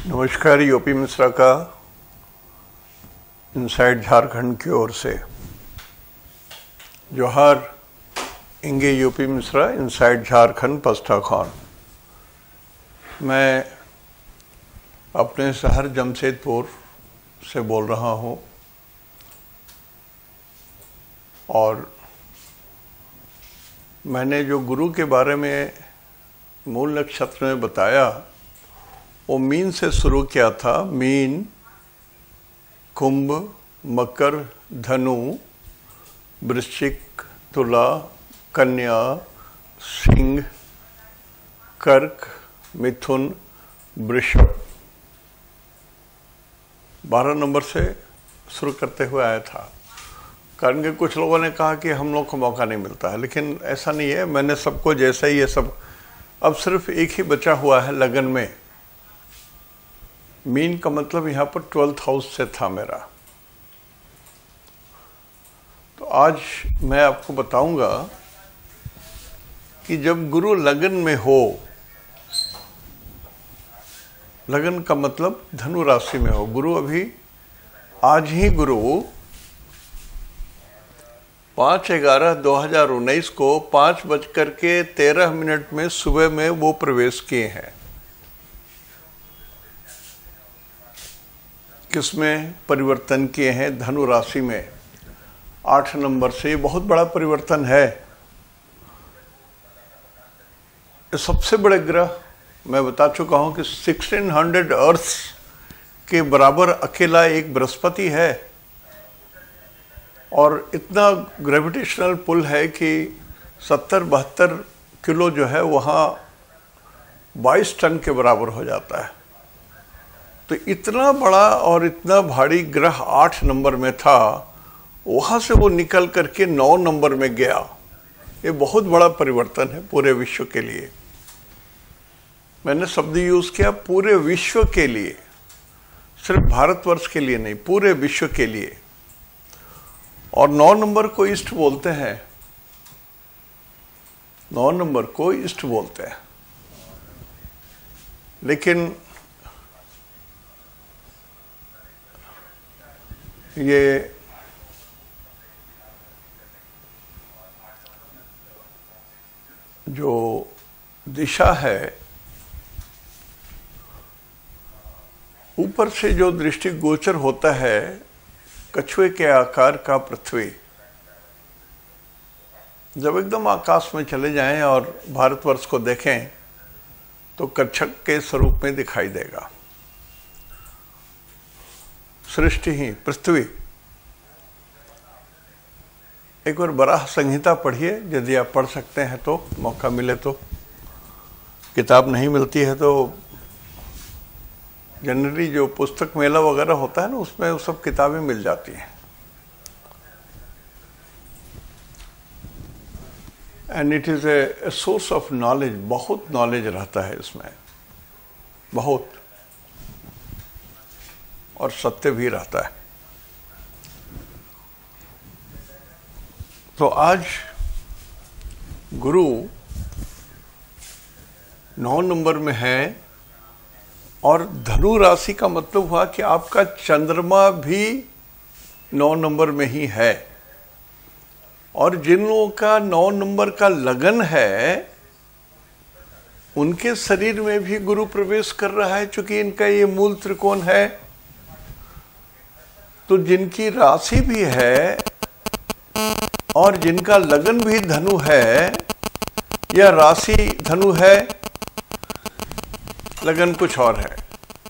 नमस्कार। यूपी मिश्रा का इनसाइड झारखंड की ओर से जोहार। इंगे यूपी मिश्रा इनसाइड झारखंड पस्ता खान। मैं अपने शहर जमशेदपुर से बोल रहा हूँ और मैंने जो गुरु के बारे में मूल नक्षत्र में बताया वो मीन से शुरू किया था। मीन, कुंभ, मकर, धनु, वृश्चिक, तुला, कन्या, सिंह, कर्क, मिथुन, वृषभ। 12 नंबर से शुरू करते हुए आया था। कारण कि कुछ लोगों ने कहा कि हम लोग को मौका नहीं मिलता है, लेकिन ऐसा नहीं है। मैंने सबको जैसा ही ये सब, अब सिर्फ एक ही बचा हुआ है लगन में। मीन का मतलब यहाँ पर 12th हाउस से था मेरा। तो आज मैं आपको बताऊंगा कि जब गुरु लगन में हो, लगन का मतलब धनु राशि में हो। गुरु अभी आज ही गुरु 5/11/2019 को 5:13 में सुबह में वो प्रवेश किए हैं। किसमें परिवर्तन किए हैं? धनु राशि में 8 नंबर से। बहुत बड़ा परिवर्तन है। सबसे बड़े ग्रह मैं बता चुका हूं कि 1600 अर्थ के बराबर अकेला एक बृहस्पति है और इतना ग्रेविटेशनल पुल है कि 70-72 किलो जो है वहाँ 22 टन के बराबर हो जाता है। तो इतना बड़ा और इतना भारी ग्रह 8 नंबर में था, वहाँ से वो निकल करके 9 नंबर में गया। ये बहुत बड़ा परिवर्तन है पूरे विश्व के लिए। मैंने शब्द यूज किया पूरे विश्व के लिए, सिर्फ भारतवर्ष के लिए नहीं, पूरे विश्व के लिए। और 9 नंबर को ईस्ट बोलते हैं। 9 नंबर को ईस्ट बोलते हैं। लेकिन ये जो दिशा है, ऊपर से जो दृष्टि गोचर होता है कछुए के आकार का पृथ्वी, जब एकदम आकाश में चले जाएं और भारतवर्ष को देखें तो कच्छप के स्वरूप में दिखाई देगा। सृष्टि ही पृथ्वी। एक बार बराह संहिता पढ़िए, यदि आप पढ़ सकते हैं तो, मौका मिले तो। किताब नहीं मिलती है तो जनरली जो पुस्तक मेला वगैरह होता है ना, उसमें वो सब किताबें मिल जाती हैं। And it is a source of knowledge. बहुत नॉलेज रहता है इसमें, बहुत, और सत्य भी रहता है। तो आज गुरु 9 नंबर में है और धनु राशि का मतलब हुआ कि आपका चंद्रमा भी 9 नंबर में ही है। और जिन लोगों का 9 नंबर का लगन है उनके शरीर में भी गुरु प्रवेश कर रहा है, चूंकि इनका ये मूल त्रिकोण है। तो जिनकी राशि भी है और जिनका लगन भी धनु है, या राशि धनु है, लगन कुछ और है,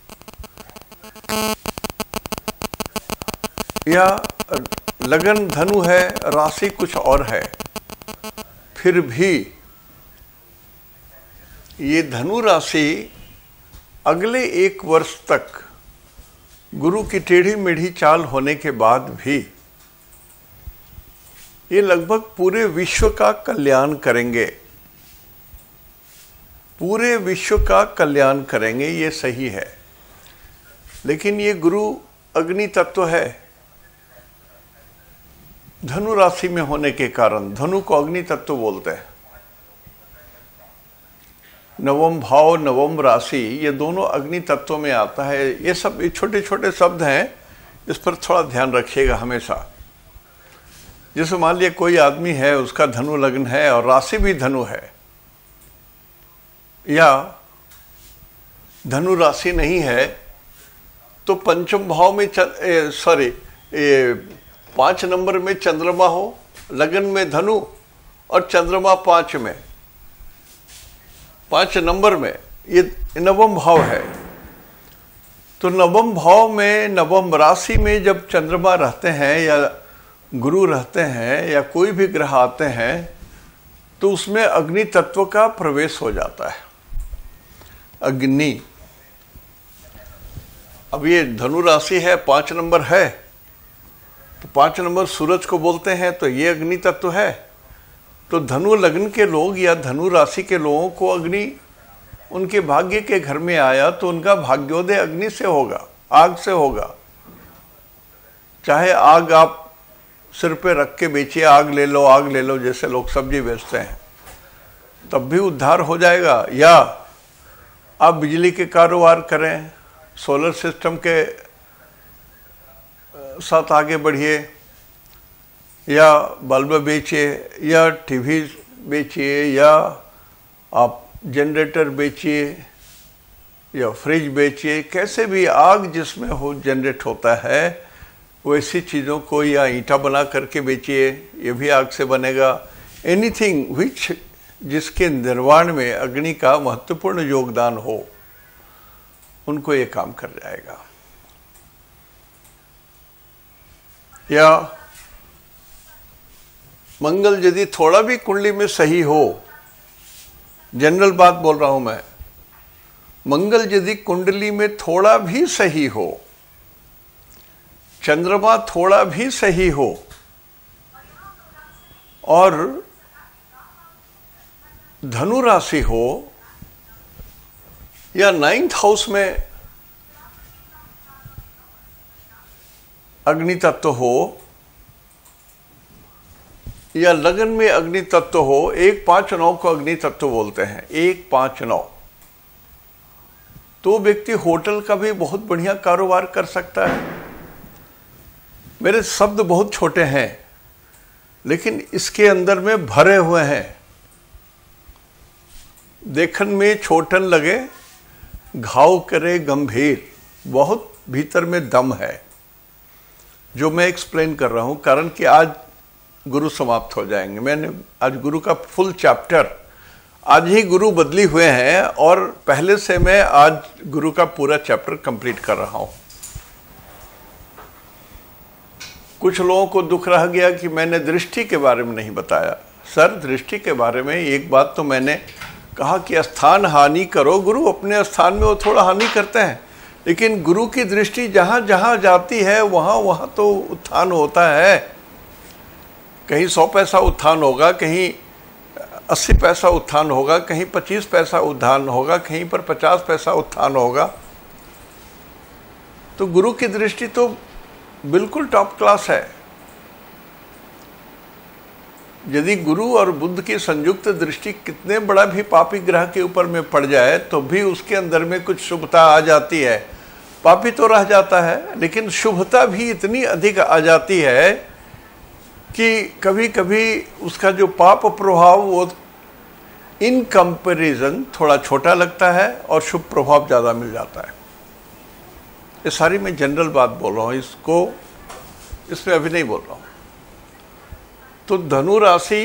या लगन धनु है, राशि कुछ और है, फिर भी ये धनु राशि अगले 1 वर्ष तक गुरु की टेढ़ी मेढ़ी चाल होने के बाद भी ये लगभग पूरे विश्व का कल्याण करेंगे। पूरे विश्व का कल्याण करेंगे, ये सही है। लेकिन ये गुरु अग्नि तत्व है। धनु राशि में होने के कारण, धनु को अग्नि तत्व बोलते हैं। नवम भाव, नवम राशि, ये दोनों अग्नि तत्व में आता है। ये सब छोटे छोटे शब्द हैं, इस पर थोड़ा ध्यान रखिएगा हमेशा। जैसे मान लिया कोई आदमी है, उसका धनु लग्न है और राशि भी धनु है, या धनु राशि नहीं है, तो पंचम भाव में 5 नंबर में चंद्रमा हो, लगन में धनु और चंद्रमा 5 में, 5 नंबर में, ये नवम भाव है। तो नवम भाव में, नवम राशि में जब चंद्रमा रहते हैं या गुरु रहते हैं या कोई भी ग्रह आते हैं, तो उसमें अग्नि तत्व का प्रवेश हो जाता है। अग्नि, अब ये धनु राशि है, 5 नंबर है, तो 5 नंबर सूरज को बोलते हैं, तो ये अग्नि तत्व है। तो धनु लग्न के लोग या धनु राशि के लोगों को अग्नि उनके भाग्य के घर में आया तो उनका भाग्योदय अग्नि से होगा, आग से होगा। चाहे आग आप सिर पे रख के बेचिए, आग ले लो, आग ले लो, जैसे लोग सब्जी बेचते हैं, तब भी उद्धार हो जाएगा। या आप बिजली के कारोबार करें, सोलर सिस्टम के साथ आगे बढ़िए, या बल्ब बेचिए, या टीवी बेचिए, या आप जनरेटर बेचिए, या फ्रिज बेचिए, कैसे भी आग जिसमें हो जनरेट होता है वैसी चीज़ों को, या ईंटा बना करके बेचिए, ये भी आग से बनेगा। एनीथिंग विच, जिसके निर्माण में अग्नि का महत्वपूर्ण योगदान हो, उनको ये काम कर जाएगा। या मंगल यदि थोड़ा भी कुंडली में सही हो, जनरल बात बोल रहा हूं मैं, मंगल यदि कुंडली में थोड़ा भी सही हो, चंद्रमा थोड़ा भी सही हो, और धनु राशि हो, या 9th हाउस में अग्नि तत्व हो, या लगन में अग्नि तत्व हो, 1, 5, 9 को अग्नि तत्व बोलते हैं, 1, 5, 9, तो व्यक्ति होटल का भी बहुत बढ़िया कारोबार कर सकता है। मेरे शब्द बहुत छोटे हैं, लेकिन इसके अंदर में भरे हुए हैं। देखन में छोटन लगे, घाव करे गंभीर, बहुत भीतर में दम है, जो मैं एक्सप्लेन कर रहा हूं। कारण कि आज गुरु समाप्त हो जाएंगे। मैंने आज गुरु का फुल चैप्टर, आज ही गुरु बदली हुए हैं और पहले से मैं आज गुरु का पूरा चैप्टर कंप्लीट कर रहा हूं। कुछ लोगों को दुख रह गया कि मैंने दृष्टि के बारे में नहीं बताया। सर, दृष्टि के बारे में एक बात तो मैंने कहा कि स्थान हानि करो, गुरु अपने स्थान में वो थोड़ा हानि करते हैं, लेकिन गुरु की दृष्टि जहां जहां जाती है वहां वहां तो उत्थान होता है। कहीं 100 पैसा उत्थान होगा, कहीं 80 पैसा उत्थान होगा, कहीं 25 पैसा उत्थान होगा, कहीं पर 50 पैसा उत्थान होगा। तो गुरु की दृष्टि तो बिल्कुल टॉप क्लास है। यदि गुरु और बुद्ध की संयुक्त दृष्टि कितने बड़ा भी पापी ग्रह के ऊपर में पड़ जाए तो भी उसके अंदर में कुछ शुभता आ जाती है। पापी तो रह जाता है, लेकिन शुभता भी इतनी अधिक आ जाती है कि कभी कभी उसका जो पाप प्रभाव वो इन कंपैरिजन थोड़ा छोटा लगता है और शुभ प्रभाव ज़्यादा मिल जाता है। ये सारी मैं जनरल बात बोल रहा हूँ, इसमें अभी नहीं बोल रहा हूँ। तो धनु राशि,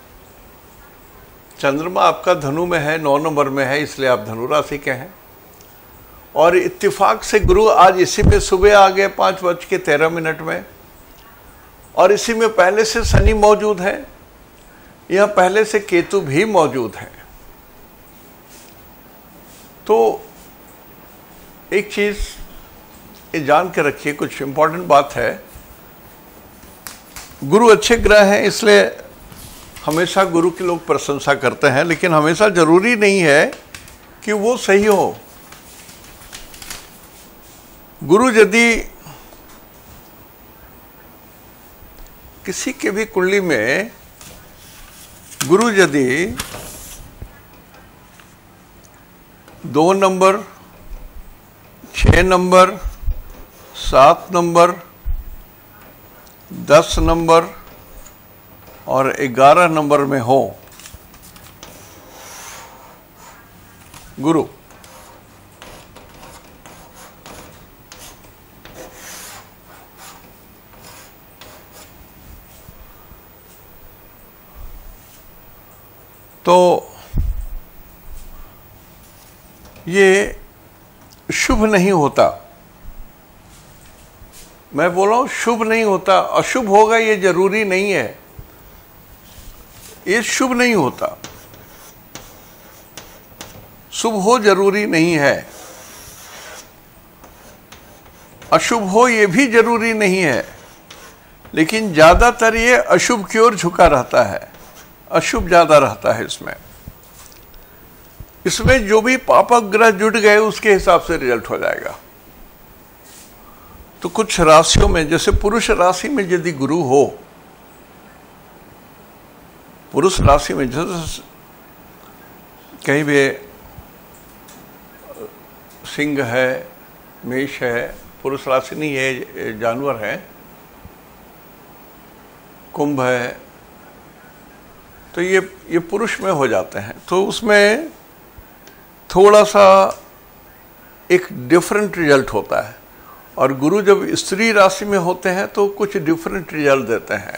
चंद्रमा आपका धनु में है, 9 नंबर में है, इसलिए आप धनु राशि के हैं। और इत्तेफाक से गुरु आज इसी में सुबह आ गए 5:13 में, और इसी में पहले से शनि मौजूद है, यह पहले से केतु भी मौजूद है। तो एक चीज ये जान के रखिए, कुछ इंपॉर्टेंट बात है। गुरु अच्छे ग्रह हैं, इसलिए हमेशा गुरु की लोग प्रशंसा करते हैं, लेकिन हमेशा जरूरी नहीं है कि वो सही हो। गुरु यदि किसी के भी कुंडली में गुरु यदि 2 नंबर, 6 नंबर, 7 नंबर, 10 नंबर और 11 नंबर में हो गुरु, तो ये शुभ नहीं होता। मैं बोल रहा हूं शुभ नहीं होता, अशुभ होगा ये जरूरी नहीं है। ये शुभ नहीं होता, शुभ हो जरूरी नहीं है, अशुभ हो ये भी जरूरी नहीं है, लेकिन ज्यादातर ये अशुभ की ओर झुका रहता है, अशुभ ज्यादा रहता है इसमें जो भी पापक ग्रह जुट गए उसके हिसाब से रिजल्ट हो जाएगा। तो कुछ राशियों में, जैसे पुरुष राशि में यदि गुरु हो, पुरुष राशि में जैसे कहीं भी सिंह है, मेष है, पुरुष राशि नहीं है, जानवर है, कुंभ है, तो ये पुरुष में हो जाते हैं। तो उसमें थोड़ा सा एक डिफरेंट रिजल्ट होता है, और गुरु जब स्त्री राशि में होते हैं तो कुछ डिफरेंट रिजल्ट देते हैं।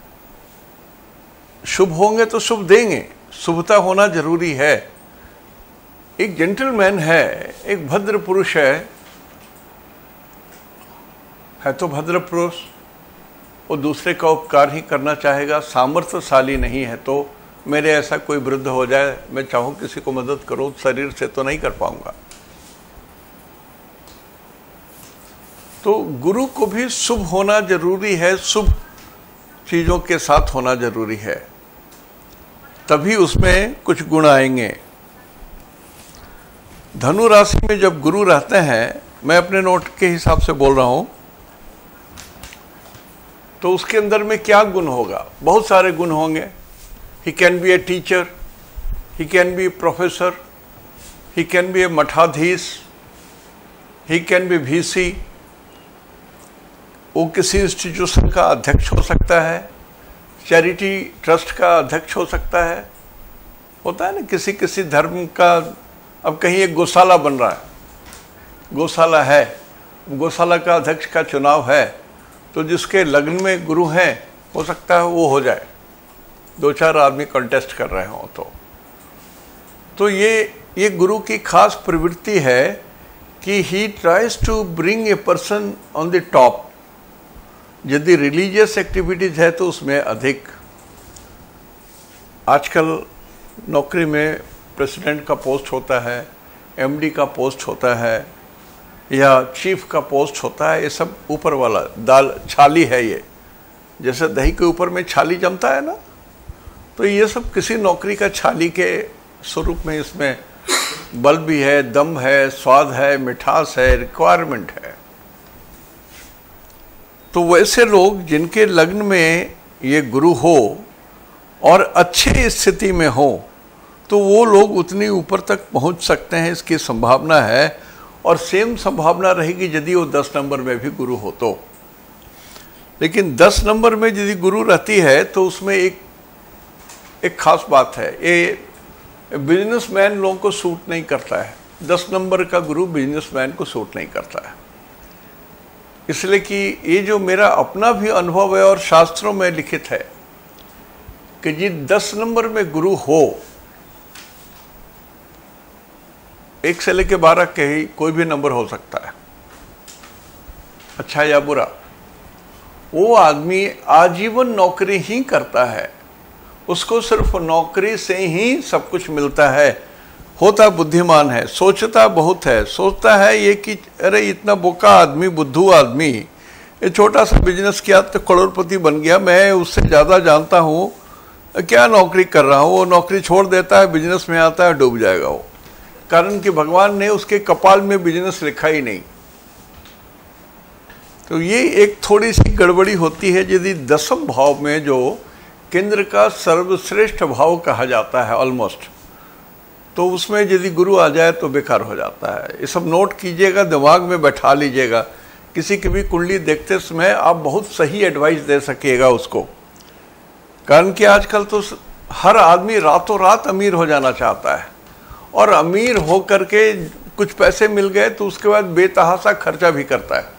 शुभ होंगे तो शुभ देंगे, शुभता होना जरूरी है। एक जेंटलमैन है, एक भद्र पुरुष है तो भद्र पुरुष, वो दूसरे का उपकार ही करना चाहेगा। सामर्थ्यशाली नहीं है तो मेरे ऐसा कोई वृद्ध हो जाए, मैं चाहूं किसी को मदद करूं, शरीर से तो नहीं कर पाऊंगा। तो गुरु को भी शुभ होना जरूरी है, शुभ चीजों के साथ होना जरूरी है, तभी उसमें कुछ गुण आएंगे। धनु राशि में जब गुरु रहते हैं, मैं अपने नोट के हिसाब से बोल रहा हूं, तो उसके अंदर में क्या गुण होगा? बहुत सारे गुण होंगे। He can be a teacher, he can be a professor, he can be a मठाधीश, ही कैन बी VC, वो किसी इंस्टीट्यूशन का अध्यक्ष हो सकता है, चैरिटी ट्रस्ट का अध्यक्ष हो सकता है। होता है ना किसी किसी धर्म का, अब कहीं एक गौशाला बन रहा है, गौशाला है, गौशाला का अध्यक्ष का चुनाव है, तो जिसके लग्न में गुरु हैं हो सकता है वो हो जाए, 2-4 आदमी कंटेस्ट कर रहे हो तो ये गुरु की खास प्रवृत्ति है कि he tries to bring a person on the top. यदि रिलीजियस एक्टिविटीज है तो उसमें अधिक। आजकल नौकरी में प्रेसिडेंट का पोस्ट होता है, MD का पोस्ट होता है, या चीफ का पोस्ट होता है, ये सब ऊपर वाला दाल छाली है। ये जैसे दही के ऊपर में छाली जमता है ना, तो ये सब किसी नौकरी का छाली के स्वरूप में इसमें बल भी है, दम है, स्वाद है, मिठास है, रिक्वायरमेंट है। तो वैसे लोग जिनके लग्न में ये गुरु हो और अच्छे स्थिति में हो, तो वो लोग उतनी ऊपर तक पहुंच सकते हैं, इसकी संभावना है। और सेम संभावना रहेगी यदि वो 10 नंबर में भी गुरु हो तो। लेकिन 10 नंबर में यदि गुरु रहती है तो उसमें एक खास बात है, ये बिजनेसमैन लोगों को सूट नहीं करता है। 10 नंबर का गुरु बिजनेसमैन को सूट नहीं करता है, इसलिए कि ये जो मेरा अपना भी अनुभव है और शास्त्रों में लिखित है कि जी 10 नंबर में गुरु हो, 1 से लेके 12 के ही कोई भी नंबर हो सकता है, अच्छा या बुरा, वो आदमी आजीवन नौकरी ही करता है, उसको सिर्फ नौकरी से ही सब कुछ मिलता है। होता बुद्धिमान है, सोचता बहुत है, सोचता है ये कि अरे इतना बोका आदमी, बुद्धू आदमी, ये छोटा सा बिजनेस किया तो करोड़पति बन गया, मैं उससे ज़्यादा जानता हूँ, क्या नौकरी कर रहा हूँ। वो नौकरी छोड़ देता है, बिजनेस में आता है, डूब जाएगा वो, कारण कि भगवान ने उसके कपाल में बिजनेस लिखा ही नहीं। तो ये एक थोड़ी सी गड़बड़ी होती है यदि 10वें भाव में, जो केंद्र का सर्वश्रेष्ठ भाव कहा जाता है ऑलमोस्ट, तो उसमें यदि गुरु आ जाए तो बेकार हो जाता है। ये सब नोट कीजिएगा, दिमाग में बैठा लीजिएगा। किसी की भी कुंडली देखते समय आप बहुत सही एडवाइस दे सकिएगा उसको। कारण कि आजकल तो हर आदमी रातों रात अमीर हो जाना चाहता है, और अमीर हो करके कुछ पैसे मिल गए तो उसके बाद बेतहासा खर्चा भी करता है।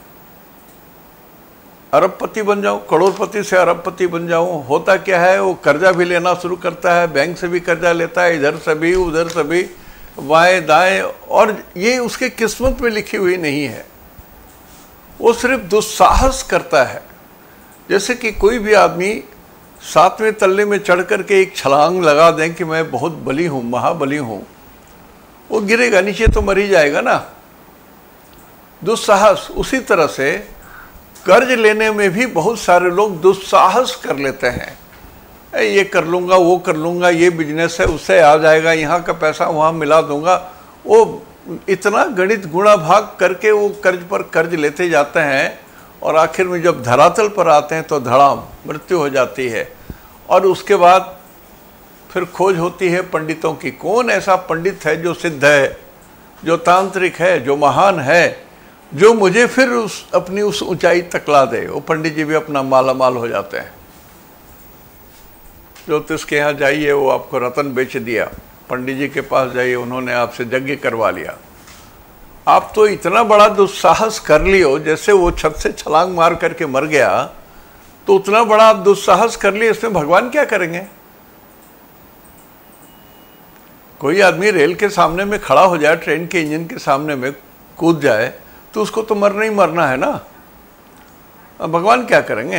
अरबपति बन जाऊं, करोड़पति से अरबपति बन जाऊं, होता क्या है, वो कर्जा भी लेना शुरू करता है, बैंक से भी कर्जा लेता है, इधर से भी उधर से भी, बाएं दाएं, और ये उसके किस्मत में लिखी हुई नहीं है। वो सिर्फ दुस्साहस करता है। जैसे कि कोई भी आदमी 7वें तल्ले में चढ़ करके एक छलांग लगा दें कि मैं बहुत बली हूं, महाबली हूं, वो गिरेगा नीचे तो मर ही जाएगा ना। दुस्साहस। उसी तरह से कर्ज लेने में भी बहुत सारे लोग दुस्साहस कर लेते हैं। ये कर लूँगा, वो कर लूँगा, ये बिजनेस है, उससे आ जाएगा, यहाँ का पैसा वहाँ मिला दूंगा। वो इतना गणित गुणा भाग करके वो कर्ज पर कर्ज लेते जाते हैं, और आखिर में जब धरातल पर आते हैं तो धड़ाम मृत्यु हो जाती है। और उसके बाद फिर खोज होती है पंडितों की। कौन ऐसा पंडित है जो सिद्ध है, जो तांत्रिक है, जो महान है, जो मुझे फिर अपनी उस ऊंचाई तक ला दे। वो पंडित जी भी अपना माला माल हो जाते हैं। ज्योतिष के यहाँ जाइए, वो आपको रतन बेच दिया। पंडित जी के पास जाइए, उन्होंने आपसे यज्ञ करवा लिया। आप तो इतना बड़ा दुस्साहस कर लियो, जैसे वो छत से छलांग मार करके मर गया, तो उतना बड़ा आप दुस्साहस कर लिए, इसमें भगवान क्या करेंगे? कोई आदमी रेल के सामने में खड़ा हो जाए, ट्रेन के इंजन के सामने में कूद जाए, तो उसको तो मरना ही मरना है ना। अब भगवान क्या करेंगे?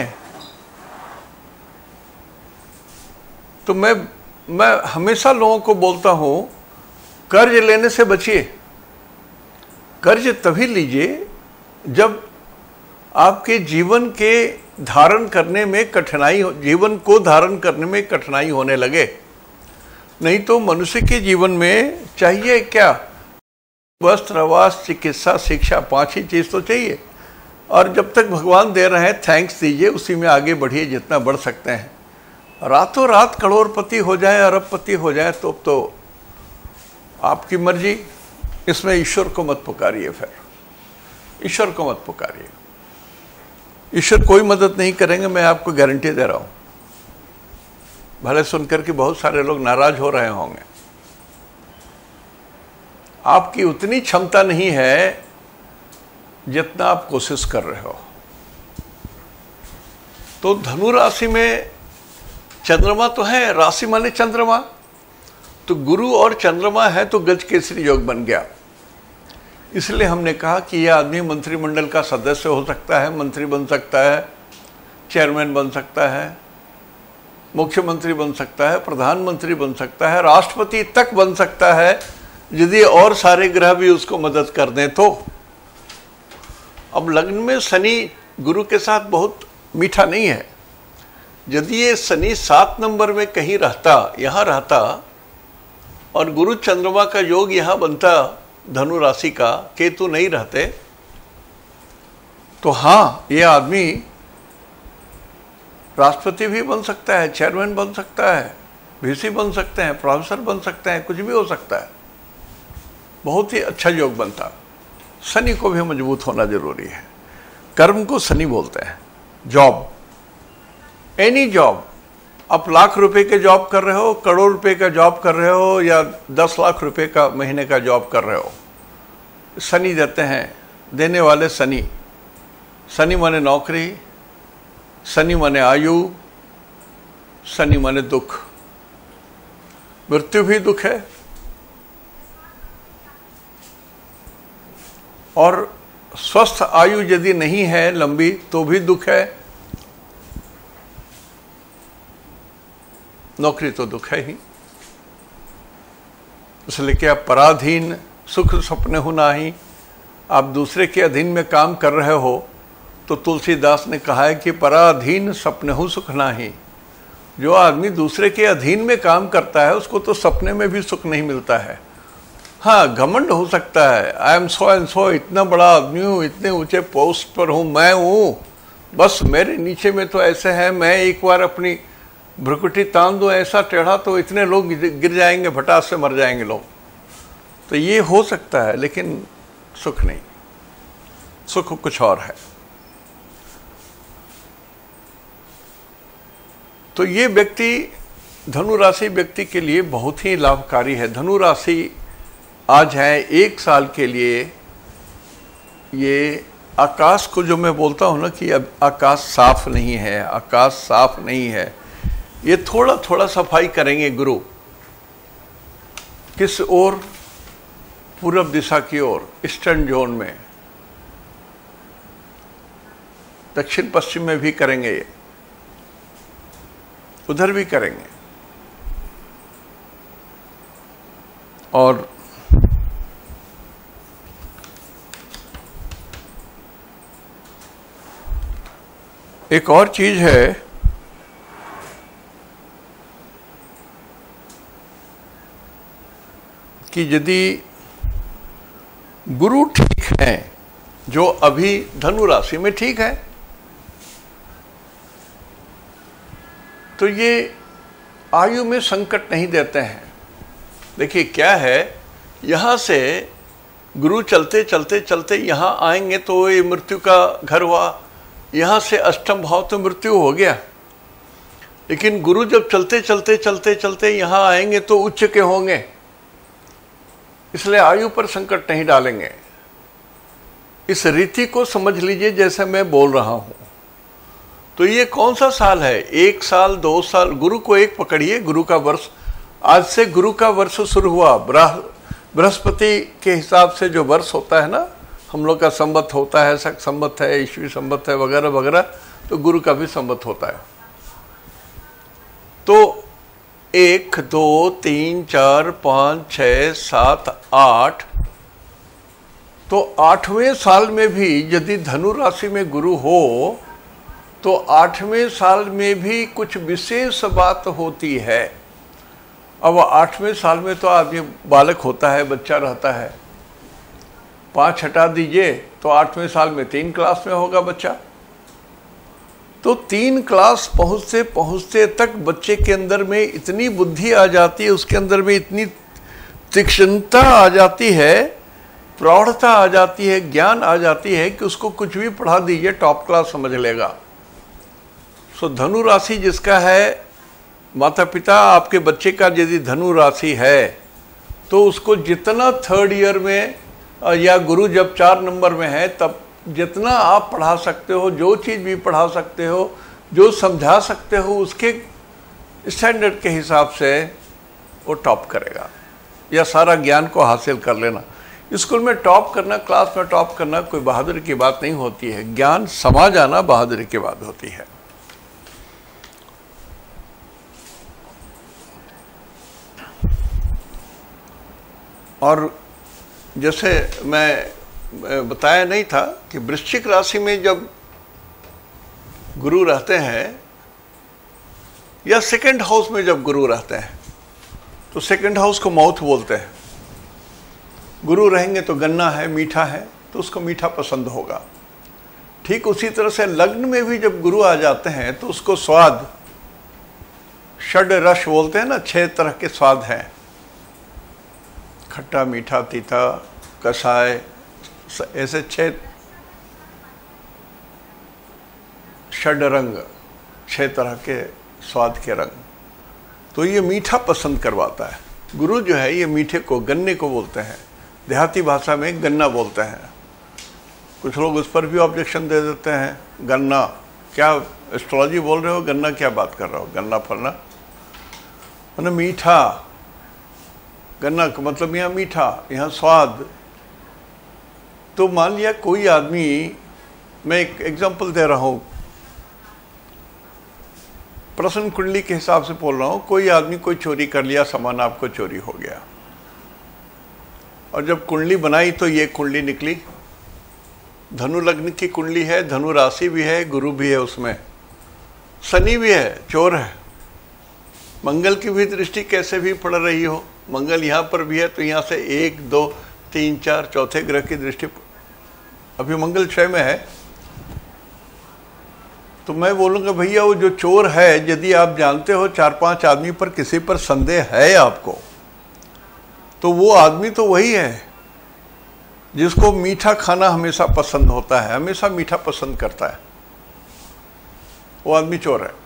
तो मैं हमेशा लोगों को बोलता हूं, कर्ज लेने से बचिए। कर्ज तभी लीजिए जब आपके जीवन के धारण करने में कठिनाई, जीवन को धारण करने में कठिनाई होने लगे। नहीं तो मनुष्य के जीवन में चाहिए क्या? वस्त्र, आवास, चिकित्सा, शिक्षा, 5 ही चीज तो चाहिए। और जब तक भगवान दे रहे हैं, थैंक्स दीजिए, उसी में आगे बढ़िए जितना बढ़ सकते हैं। रातों रात करोड़पति हो जाए, अरबपति हो जाए, तो आपकी मर्जी। इसमें ईश्वर को मत पुकारिए। फिर ईश्वर को मत पुकारिए। ईश्वर कोई मदद नहीं करेंगे, मैं आपको गारंटी दे रहा हूं। भले सुनकर के बहुत सारे लोग नाराज हो रहे होंगे। आपकी उतनी क्षमता नहीं है जितना आप कोशिश कर रहे हो। तो धनु राशि में चंद्रमा तो है, राशि माने चंद्रमा, तो गुरु और चंद्रमा है तो गज केसरी योग बन गया। इसलिए हमने कहा कि यह आदमी मंत्रिमंडल का सदस्य हो सकता है, मंत्री बन सकता है, चेयरमैन बन सकता है, मुख्यमंत्री बन सकता है, प्रधानमंत्री बन सकता है, राष्ट्रपति तक बन सकता है, यदि और सारे ग्रह भी उसको मदद कर दें तो। अब लग्न में शनि गुरु के साथ बहुत मीठा नहीं है। यदि ये शनि 7 नंबर में कहीं रहता, यहाँ रहता, और गुरु चंद्रमा का योग यहाँ बनता धनु राशि का, केतु नहीं रहते, तो हाँ, ये आदमी राष्ट्रपति भी बन सकता है, चेयरमैन बन सकता है, वीसी बन सकते हैं, प्रोफेसर बन सकते हैं, कुछ भी हो सकता है। बहुत ही अच्छा योग बनता। शनि को भी मजबूत होना जरूरी है। कर्म को शनि बोलते हैं। जॉब, एनी जॉब, आप लाख रुपए के जॉब कर रहे हो, करोड़ रुपए का जॉब कर रहे हो, या 10 लाख रुपए का महीने का जॉब कर रहे हो, शनि देते हैं। देने वाले शनि। शनि माने नौकरी, शनि माने आयु, शनि माने दुख। मृत्यु भी दुख है, और स्वस्थ आयु यदि नहीं है लंबी तो भी दुख है। नौकरी तो दुख है ही। इसलिए कि आप पराधीन सुख सपने हो नाही, आप दूसरे के अधीन में काम कर रहे हो, तो तुलसीदास ने कहा है कि पराधीन सपने हो सुख नाही। जो आदमी दूसरे के अधीन में काम करता है उसको तो सपने में भी सुख नहीं मिलता है। हाँ, घमंड हो सकता है, I am so and so, इतना बड़ा आदमी हूँ, इतने ऊंचे पोस्ट पर हूँ, मैं हूँ, बस मेरे नीचे में तो ऐसे हैं। मैं एक बार अपनी भ्रुकुटी तान दो ऐसा टेढ़ा तो इतने लोग गिर जाएंगे, भटास से मर जाएंगे लोग। तो ये हो सकता है, लेकिन सुख नहीं, सुख कुछ और है। तो ये व्यक्ति, धनु राशि व्यक्ति के लिए बहुत ही लाभकारी है। धनु राशि आज है 1 साल के लिए, ये आकाश को जो मैं बोलता हूँ ना कि अब आकाश साफ नहीं है, आकाश साफ नहीं है, ये थोड़ा थोड़ा सफाई करेंगे गुरु। किस ओर? पूरब दिशा की ओर, ईस्टर्न जोन में, दक्षिण पश्चिम में भी करेंगे, ये उधर भी करेंगे। और एक और चीज है कि यदि गुरु ठीक है, जो अभी धनु राशि में ठीक है, तो ये आयु में संकट नहीं देते हैं। देखिए क्या है, यहां से गुरु चलते चलते चलते यहां आएंगे तो ये मृत्यु का घर हुआ, यहां से अष्टम भाव तो मृत्यु हो गया। लेकिन गुरु जब चलते चलते चलते चलते यहां आएंगे तो उच्च के होंगे, इसलिए आयु पर संकट नहीं डालेंगे। इस रीति को समझ लीजिए जैसे मैं बोल रहा हूं। तो ये कौन सा साल है? 1 साल, 2 साल, गुरु को एक पकड़िए, गुरु का वर्ष। आज से गुरु का वर्ष शुरू हुआ। बृहस्पति के हिसाब से जो वर्ष होता है ना, हम लोग का संवत होता है, शक संवत है, ईस्वी संवत है, वगैरह वगैरह, तो गुरु का भी संवत होता है। तो 1, 2, 3, 4, 5, 6, 7, 8, तो 8वें साल में भी यदि धनु राशि में गुरु हो तो 8वें साल में भी कुछ विशेष बात होती है। अब 8वें साल में तो आदमी बालक होता है, बच्चा रहता है। 5 हटा दीजिए तो 8वें साल में 3 क्लास में होगा बच्चा। तो 3 क्लास पहुँचते पहुँचते तक बच्चे के अंदर में इतनी बुद्धि आ जाती है, उसके अंदर में इतनी तीक्ष्णता आ जाती है, प्रौढ़ता आ जाती है, ज्ञान आ जाती है कि उसको कुछ भी पढ़ा दीजिए टॉप क्लास समझ लेगा। सो धनु राशि जिसका है, माता पिता आपके बच्चे का यदि धनु राशि है तो उसको जितना 3rd ईयर में या गुरु जब 4 नंबर में है तब जितना आप पढ़ा सकते हो, जो चीज़ भी पढ़ा सकते हो, जो समझा सकते हो, उसके स्टैंडर्ड के हिसाब से वो टॉप करेगा या सारा ज्ञान को हासिल कर लेना। स्कूल में टॉप करना, क्लास में टॉप करना कोई बहादुरी की बात नहीं होती है। ज्ञान समा जाना बहादुरी की बात होती है। और जैसे मैं बताया नहीं था कि वृश्चिक राशि में जब गुरु रहते हैं या 2nd हाउस में जब गुरु रहते हैं, तो 2nd हाउस को माउथ बोलते हैं। गुरु रहेंगे तो गन्ना है, मीठा है, तो उसको मीठा पसंद होगा। ठीक उसी तरह से लग्न में भी जब गुरु आ जाते हैं तो उसको स्वाद, षड रस बोलते हैं ना, 6 तरह के स्वाद हैं, खट्टा, मीठा, तीता, कसाय, ऐसे 6 षड रंग, 6 तरह के स्वाद के रंग। तो ये मीठा पसंद करवाता है। गुरु जो है ये मीठे को, गन्ने को बोलते हैं, देहाती भाषा में गन्ना बोलते हैं। कुछ लोग उस पर भी ऑब्जेक्शन दे देते हैं, गन्ना क्या एस्ट्रोलॉजी बोल रहे हो, गन्ना क्या बात कर रहे हो, गन्ना फलना मतलब मीठा। गन्ना का मतलब यहाँ मीठा, यहाँ स्वाद। तो मान लिया कोई आदमी, मैं एक एग्जांपल दे रहा हूँ, प्रश्न कुंडली के हिसाब से बोल रहा हूँ, कोई आदमी कोई चोरी कर लिया, सामान आपको चोरी हो गया, और जब कुंडली बनाई तो ये कुंडली निकली, धनु लग्न की कुंडली है, धनु राशि भी है, गुरु भी है, उसमें शनि भी है, चोर है, मंगल की भी दृष्टि कैसे भी पड़ रही हो, मंगल यहाँ पर भी है, तो यहाँ से 1, 2, 3, 4 चौथे ग्रह की दृष्टि, अभी मंगल 6 में है, तो मैं बोलूँगा भैया वो जो चोर है, यदि आप जानते हो 4-5 आदमी पर किसी पर संदेह है आपको, तो वो आदमी तो वही है जिसको मीठा खाना हमेशा पसंद होता है, हमेशा मीठा पसंद करता है, वो आदमी चोर है।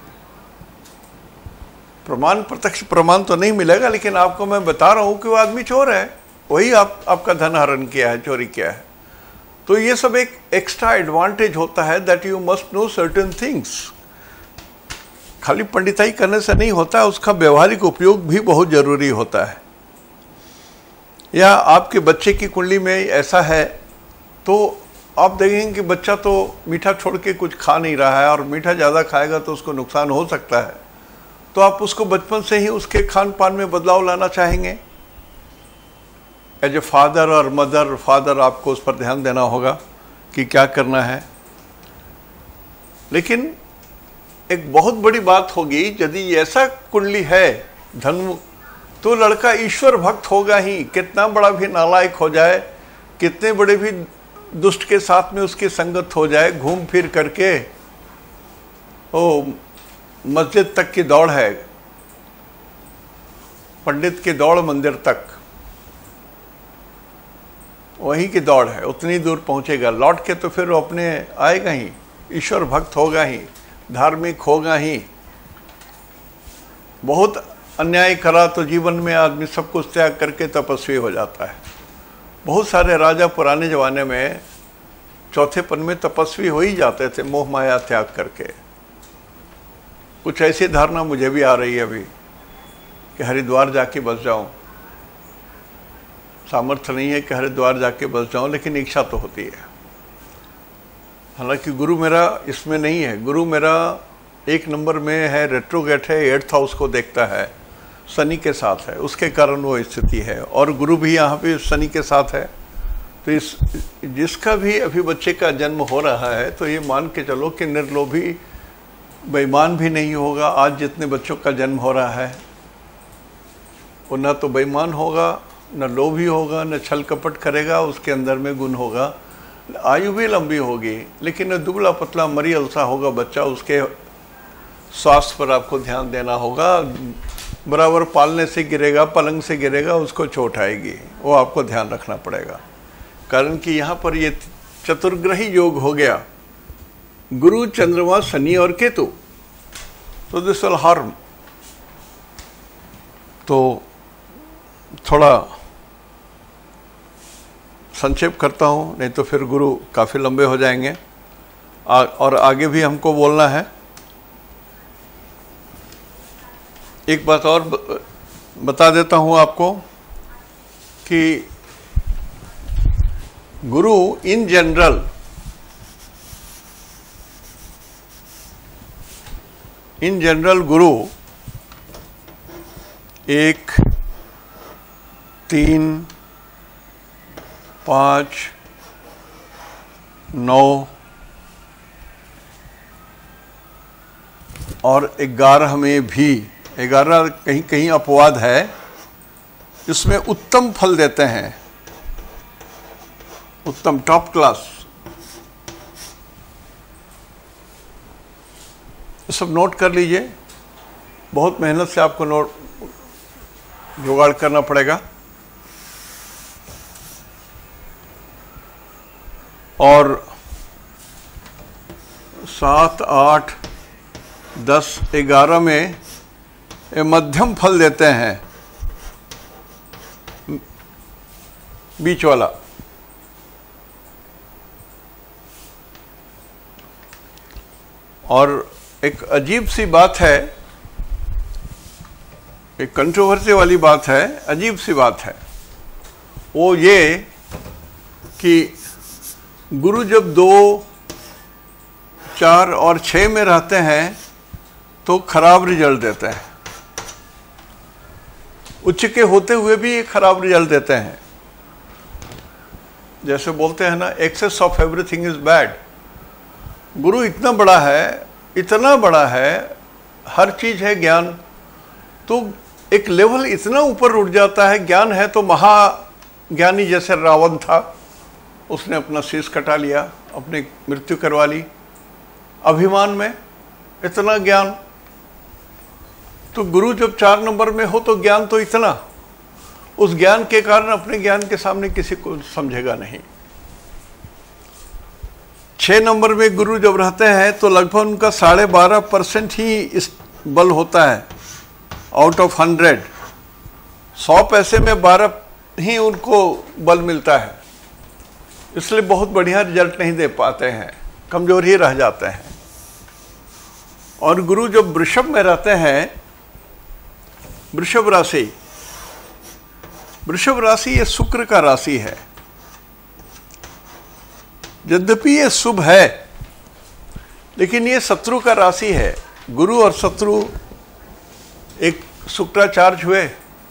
प्रमाण, प्रत्यक्ष प्रमाण तो नहीं मिलेगा, लेकिन आपको मैं बता रहा हूं कि वो आदमी चोर है, वही आपका धन हरण किया है, चोरी किया है। तो ये सब एक एक्स्ट्रा एडवांटेज होता है, that you must know certain things. खाली पंडिताई करने से नहीं होता है, उसका व्यवहारिक उपयोग भी बहुत जरूरी होता है। या आपके बच्चे की कुंडली में ऐसा है तो आप देखेंगे कि बच्चा तो मीठा छोड़ के कुछ खा नहीं रहा है, और मीठा ज़्यादा खाएगा तो उसको नुकसान हो सकता है, तो आप उसको बचपन से ही उसके खान पान में बदलाव लाना चाहेंगे। एज ए फादर और मदर, फादर आपको उस पर ध्यान देना होगा कि क्या करना है। लेकिन एक बहुत बड़ी बात होगी, यदि ऐसा कुंडली है धन, तो लड़का ईश्वर भक्त होगा ही। कितना बड़ा भी नालायक हो जाए, कितने बड़े भी दुष्ट के साथ में उसकी संगत हो जाए, घूम फिर करके वो मस्जिद तक की दौड़ है, पंडित की दौड़ मंदिर तक, वहीं की दौड़ है, उतनी दूर पहुंचेगा। लौट के तो फिर वो अपने आएगा ही, ईश्वर भक्त होगा ही, धार्मिक होगा ही। बहुत अन्याय करा तो जीवन में आदमी सब कुछ त्याग करके तपस्वी हो जाता है। बहुत सारे राजा पुराने जमाने में चौथेपन में तपस्वी हो ही जाते थे, मोह माया त्याग करके। कुछ ऐसी धारणा मुझे भी आ रही है अभी कि हरिद्वार जाके बस जाऊं। सामर्थ्य नहीं है कि हरिद्वार जाके बस जाऊं, लेकिन इच्छा तो होती है। हालांकि गुरु मेरा इसमें नहीं है, गुरु मेरा 1 नंबर में है, रेट्रोगेट है, 8th हाउस को देखता है, शनि के साथ है, उसके कारण वो स्थिति है। और गुरु भी यहाँ पे शनि के साथ है। तो इस जिसका भी अभी बच्चे का जन्म हो रहा है, तो ये मान के चलो कि निर्लोभी बेईमान भी नहीं होगा। आज जितने बच्चों का जन्म हो रहा है वो न तो बेईमान होगा, न लोभी होगा, न छल कपट करेगा, उसके अंदर में गुण होगा। आयु भी लंबी होगी, लेकिन दुबला पतला मरियल सा होगा बच्चा। उसके स्वास्थ्य पर आपको ध्यान देना होगा। बराबर पालने से गिरेगा, पलंग से गिरेगा, उसको चोट आएगी, वो आपको ध्यान रखना पड़ेगा। कारण कि यहाँ पर ये चतुर्ग्रही योग हो गया, गुरु, चंद्रमा, शनि और केतु, तो दिस विल हार्म। तो थोड़ा संक्षेप करता हूँ, नहीं तो फिर गुरु काफ़ी लंबे हो जाएंगे और आगे भी हमको बोलना है। एक बात और बता देता हूँ आपको कि गुरु इन जनरल गुरु 1, 3, 5, 9 और 11 में भी, 11 कहीं कहीं अपवाद है, इसमें उत्तम फल देते हैं, उत्तम, टॉप क्लास। ये सब नोट कर लीजिए, बहुत मेहनत से आपको नोट जुगाड़ करना पड़ेगा। और 7, 8, 10, 11 में ये मध्यम फल देते हैं, बीच वाला। और एक अजीब सी बात है, एक कंट्रोवर्सी वाली बात है, अजीब सी बात है, वो ये कि गुरु जब 2, 4 और 6 में रहते हैं तो खराब रिजल्ट देते हैं। उच्च के होते हुए भी खराब रिजल्ट देते हैं। जैसे बोलते हैं ना, excess of everything is bad. गुरु इतना बड़ा है, इतना बड़ा है, हर चीज है ज्ञान, तो एक लेवल इतना ऊपर उठ जाता है। ज्ञान है तो महाज्ञानी, जैसे रावण था, उसने अपना शीश कटा लिया, अपनी मृत्यु करवा ली अभिमान में। इतना ज्ञान। तो गुरु जब 4 नंबर में हो तो ज्ञान तो इतना, उस ज्ञान के कारण अपने ज्ञान के सामने किसी को समझेगा नहीं। 6 नंबर में गुरु जब रहते हैं तो लगभग उनका 12.5% ही इस बल होता है आउट ऑफ 100। 100 पैसे में 12 ही उनको बल मिलता है, इसलिए बहुत बढ़िया रिजल्ट नहीं दे पाते हैं, कमजोर ही रह जाते हैं। और गुरु जब वृषभ में रहते हैं, वृषभ राशि, वृषभ राशि ये शुक्र का राशि है। यद्यपि ये शुभ है लेकिन ये शत्रु का राशि है। गुरु और शत्रु एक शुक्राचार्य हुए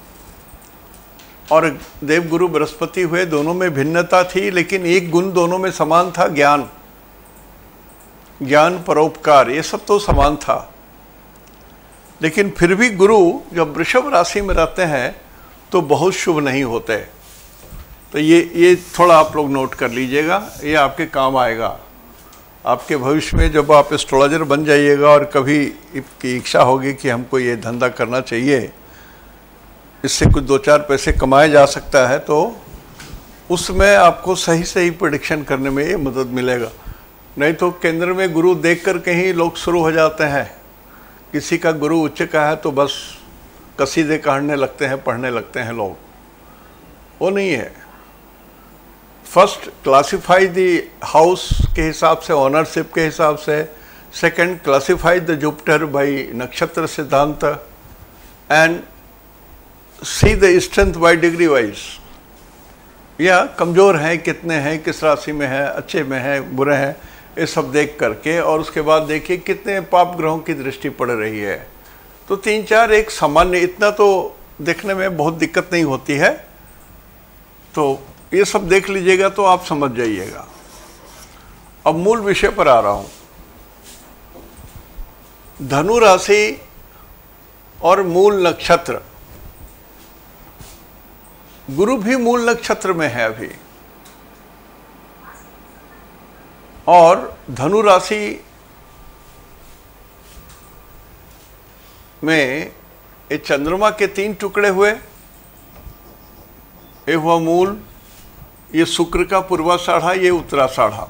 और देवगुरु बृहस्पति हुए, दोनों में भिन्नता थी लेकिन एक गुण दोनों में समान था, ज्ञान। ज्ञान, परोपकार, ये सब तो समान था। लेकिन फिर भी गुरु जब वृषभ राशि में रहते हैं तो बहुत शुभ नहीं होते। तो ये थोड़ा आप लोग नोट कर लीजिएगा, ये आपके काम आएगा। आपके भविष्य में जब आप एस्ट्रोलॉजर बन जाइएगा और कभी की इच्छा होगी कि हमको ये धंधा करना चाहिए, इससे कुछ 2-4 पैसे कमाए जा सकता है, तो उसमें आपको सही सही प्रेडिक्शन करने में ये मदद मिलेगा। नहीं तो केंद्र में गुरु देखकर कहीं लोग शुरू हो जाते हैं, किसी का गुरु उच्च का है तो बस कसीदे काढ़ने लगते हैं, पढ़ने लगते हैं लोग। वो नहीं है। फर्स्ट क्लासिफाई द हाउस के हिसाब से, ओनरशिप के हिसाब से। Second classify the Jupiter by नक्षत्र सिद्धांत and see the strength by degree wise. या कमज़ोर हैं कितने हैं, किस राशि में है, अच्छे में है, बुरे हैं, ये सब देख करके, और उसके बाद देखिए कितने पाप ग्रहों की दृष्टि पड़ रही है। तो 3-4 एक सामान्य, इतना तो देखने में बहुत दिक्कत नहीं होती है। तो ये सब देख लीजिएगा तो आप समझ जाइएगा। अब मूल विषय पर आ रहा हूं। धनु राशि और मूल नक्षत्र, गुरु भी मूल नक्षत्र में है अभी, और धनु राशि में ये चंद्रमा के 3 टुकड़े हुए। ये हुआ मूल, ये शुक्र का पूर्वाषाढ़ा, ये उत्तराषाढ़ा।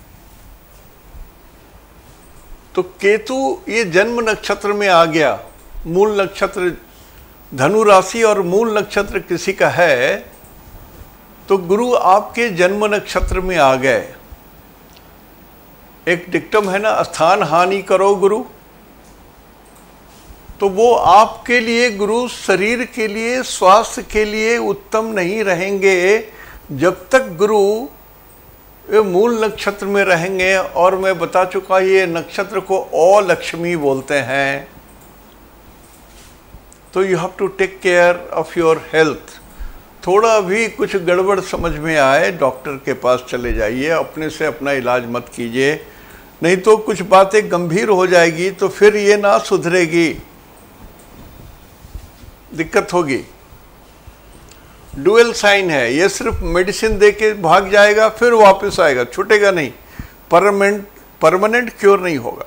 तो केतु ये जन्म नक्षत्र में आ गया। मूल नक्षत्र धनु राशि और मूल नक्षत्र किसी का है तो गुरु आपके जन्म नक्षत्र में आ गए। एक डिक्टम है ना, स्थान हानि करो गुरु। तो वो आपके लिए, गुरु शरीर के लिए, स्वास्थ्य के लिए उत्तम नहीं रहेंगे जब तक गुरु ये मूल नक्षत्र में रहेंगे। और मैं बता चुका, ये नक्षत्र को अलक्ष्मी बोलते हैं। तो you have to take care of your health. थोड़ा भी कुछ गड़बड़ समझ में आए, डॉक्टर के पास चले जाइए, अपने से अपना इलाज मत कीजिए, नहीं तो कुछ बातें गंभीर हो जाएगी तो फिर ये ना सुधरेगी, दिक्कत होगी। डुअल साइन है, ये सिर्फ मेडिसिन दे के भाग जाएगा, फिर वापस आएगा, छूटेगा नहीं, परमानेंट क्योर नहीं होगा।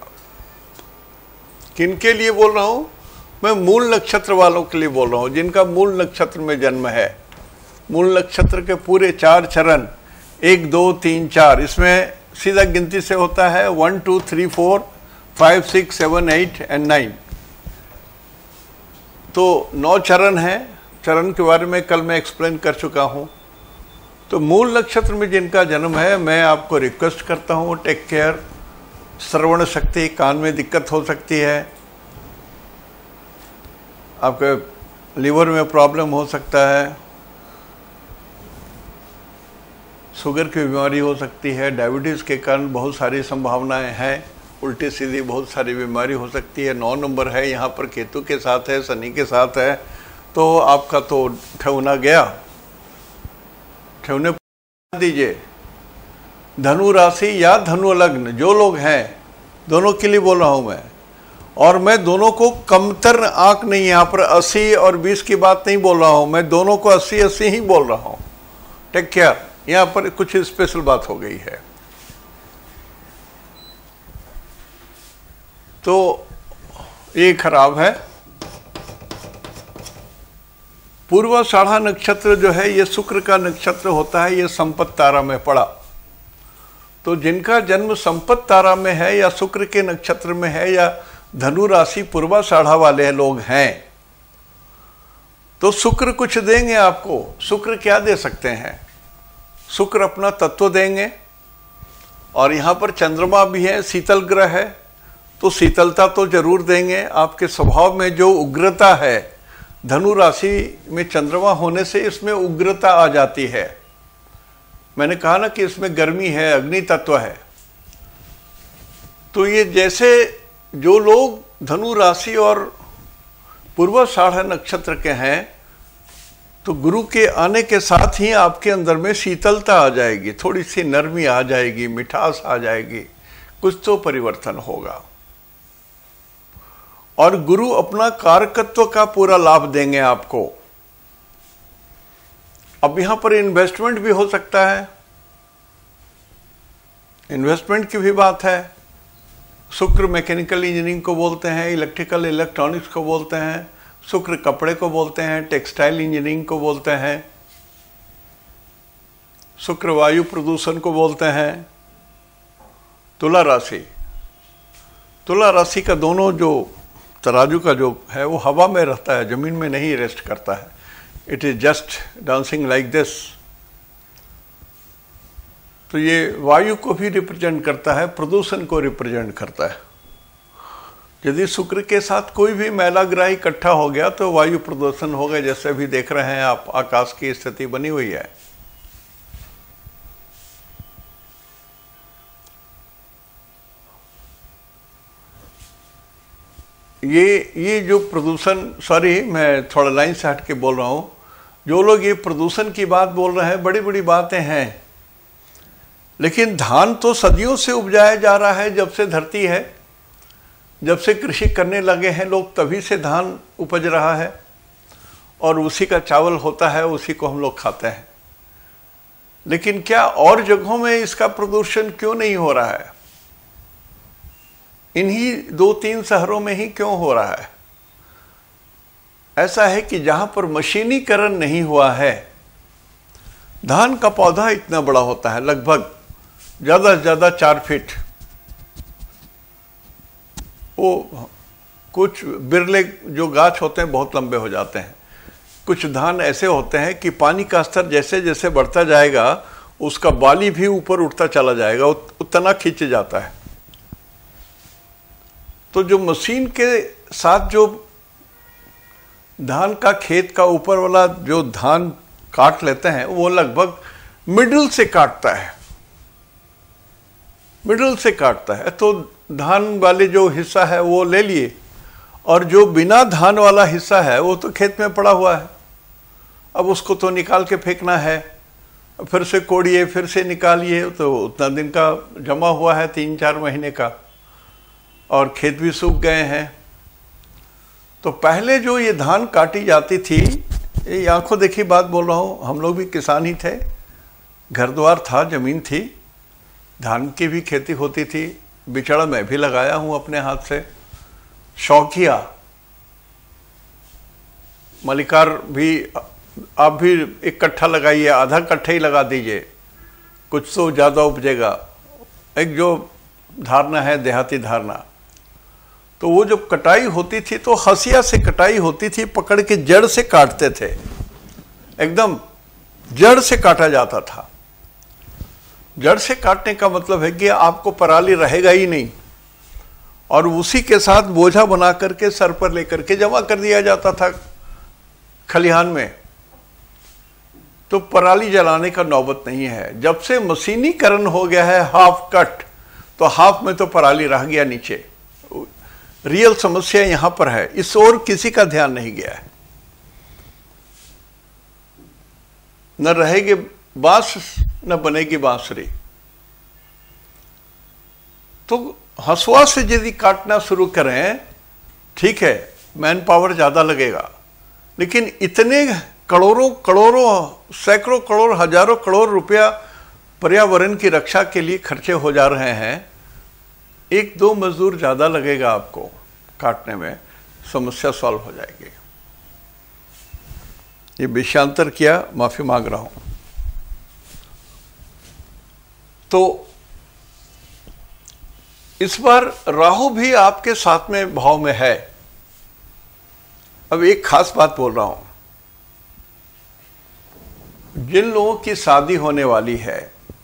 किनके लिए बोल रहा हूं मैं? मूल नक्षत्र वालों के लिए बोल रहा हूं, जिनका मूल नक्षत्र में जन्म है। मूल नक्षत्र के पूरे 4 चरण, 1, 2, 3, 4, इसमें सीधा गिनती से होता है 1, 2, 3, 4, 5, 6, 7, 8 एंड 9। तो 9 चरण हैं। चरण के बारे में कल मैं एक्सप्लेन कर चुका हूं। तो मूल नक्षत्र में जिनका जन्म है, मैं आपको रिक्वेस्ट करता हूं, टेक केयर। श्रवण शक्ति, कान में दिक्कत हो सकती है, आपके लीवर में प्रॉब्लम हो सकता है, शुगर की बीमारी हो सकती है, डायबिटीज़ के कारण बहुत सारी संभावनाएं हैं, उल्टी सीधी बहुत सारी बीमारी हो सकती है। 9 नंबर है, यहाँ पर केतु के साथ है, शनि के साथ है, तो आपका तो ठेवना गया। ठेवने दीजिए। धनु राशि या धनु लग्न जो लोग हैं, दोनों के लिए बोल रहा हूँ मैं। और मैं दोनों को कमतर आंक नहीं, यहाँ पर 80 और 20 की बात नहीं बोल रहा हूँ, मैं दोनों को 80-80 ही बोल रहा हूँ। Take care. यहाँ पर कुछ स्पेशल बात हो गई है। तो ये खराब है। पूर्वाषाढ़ा नक्षत्र जो है ये शुक्र का नक्षत्र होता है, ये संपत तारा में पड़ा। तो जिनका जन्म संपत तारा में है या शुक्र के नक्षत्र में है या धनु राशि पूर्वाषाढ़ा वाले लोग हैं, तो शुक्र कुछ देंगे आपको। शुक्र क्या दे सकते हैं? शुक्र अपना तत्व देंगे, और यहाँ पर चंद्रमा भी है, शीतल ग्रह है, तो शीतलता तो जरूर देंगे। आपके स्वभाव में जो उग्रता है, धनु राशि में चंद्रमा होने से इसमें उग्रता आ जाती है। मैंने कहा ना कि इसमें गर्मी है, अग्नि तत्व है। तो ये जैसे जो लोग धनु राशि और पूर्वाषाढ़ा नक्षत्र के हैं, तो गुरु के आने के साथ ही आपके अंदर में शीतलता आ जाएगी, थोड़ी सी नरमी आ जाएगी, मिठास आ जाएगी, कुछ तो परिवर्तन होगा। और गुरु अपना कारकत्व का पूरा लाभ देंगे आपको। अब यहां पर इन्वेस्टमेंट भी हो सकता है, इन्वेस्टमेंट की भी बात है। शुक्र मैकेनिकल इंजीनियरिंग को बोलते हैं, इलेक्ट्रिकल इलेक्ट्रॉनिक्स को बोलते हैं, शुक्र कपड़े को बोलते हैं, टेक्सटाइल इंजीनियरिंग को बोलते हैं, शुक्र वायु प्रदूषण को बोलते हैं। तुला राशि, तुला राशि का दोनों जो तराजू का जो है वो हवा में रहता है, जमीन में नहीं रेस्ट करता है। It is just dancing like this. तो ये वायु को भी रिप्रेजेंट करता है, प्रदूषण को रिप्रेजेंट करता है। यदि शुक्र के साथ कोई भी मैला ग्रह इकट्ठा हो गया तो वायु प्रदूषण होगा, जैसे अभी देख रहे हैं आप, आकाश की स्थिति बनी हुई है। ये जो प्रदूषण, सॉरी मैं थोड़ा लाइन से हट के बोल रहा हूं, जो लोग ये प्रदूषण की बात बोल रहे हैं, बड़ी बड़ी बातें हैं, लेकिन धान तो सदियों से उपजाया जा रहा है। जब से धरती है, जब से कृषि करने लगे हैं लोग, तभी से धान उपज रहा है, और उसी का चावल होता है, उसी को हम लोग खाते हैं। लेकिन क्या और जगहों में इसका प्रदूषण क्यों नहीं हो रहा है? इन्हीं 2-3 शहरों में ही क्यों हो रहा है? ऐसा है कि जहां पर मशीनीकरण नहीं हुआ है, धान का पौधा इतना बड़ा होता है, लगभग ज्यादा से ज्यादा 4 फीट। वो कुछ बिरले जो गाछ होते हैं बहुत लंबे हो जाते हैं। कुछ धान ऐसे होते हैं कि पानी का स्तर जैसे जैसे बढ़ता जाएगा, उसका बाली भी ऊपर उठता चला जाएगा, उतना खींच जाता है। तो जो मशीन के साथ जो धान का खेत का ऊपर वाला जो धान काट लेते हैं, वो लगभग मिडिल से काटता है, मिडिल से काटता है। तो धान वाले जो हिस्सा है वो ले लिए, और जो बिना धान वाला हिस्सा है वो तो खेत में पड़ा हुआ है। अब उसको तो निकाल के फेंकना है, फिर से कोड़िए, फिर से निकालिए, तो उतना दिन का जमा हुआ है, 3-4 महीने का, और खेत भी सूख गए हैं। तो पहले जो ये धान काटी जाती थी, ये आंखों देखी बात बोल रहा हूँ, हम लोग भी किसान ही थे, घर द्वार था, जमीन थी, धान की भी खेती होती थी, बिचड़ा मैं भी लगाया हूँ अपने हाथ से, शौकिया मलिकार भी, आप भी 1 कट्ठा लगाइए, आधा कट्ठा ही लगा दीजिए, कुछ तो ज़्यादा उपजेगा। एक जो धारणा है देहाती धारणा, तो वो जब कटाई होती थी तो हंसिया से कटाई होती थी, पकड़ के जड़ से काटते थे, एकदम जड़ से काटा जाता था। जड़ से काटने का मतलब है कि आपको पराली रहेगा ही नहीं, और उसी के साथ बोझा बना करके सर पर लेकर के जमा कर दिया जाता था खलिहान में। तो पराली जलाने का नौबत नहीं है। जब से मशीनीकरण हो गया है हाफ कट, तो हाफ में तो पराली रह गया नीचे। रियल समस्या यहां पर है, इस ओर किसी का ध्यान नहीं गया है। न रहेगी बांस न बनेगी बांसुरी। तो हंसुआ से यदि काटना शुरू करें, ठीक है, मैन पावर ज्यादा लगेगा, लेकिन इतने करोड़ों सैकड़ों करोड़, हजारों करोड़ रुपया पर्यावरण की रक्षा के लिए खर्चे हो जा रहे हैं, एक दो मजदूर ज़्यादा लगेगा आपको काटने में, समस्या सॉल्व हो जाएगी। ये विषयांतर किया, माफ़ी मांग रहा हूँ। तो इस बार राहु भी आपके साथ में भाव में है। अब एक खास बात बोल रहा हूं, जिन लोगों की शादी होने वाली है